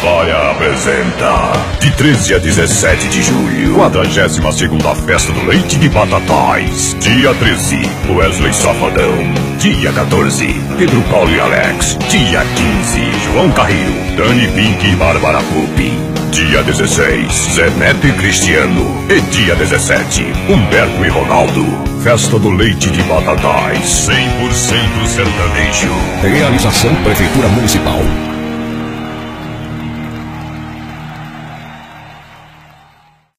História apresenta, de 13 a 17 de julho, 42ª Festa do Leite de Batatais. Dia 13, Wesley Safadão. Dia 14, Pedro Paulo e Alex. Dia 15, João Carreiro, Dani Pink e Bárbara Pupi. Dia 16, Zé Neto e Cristiano. E dia 17, Humberto e Ronaldo. Festa do Leite de Batatais, 100% sertanejo. Realização Prefeitura Municipal.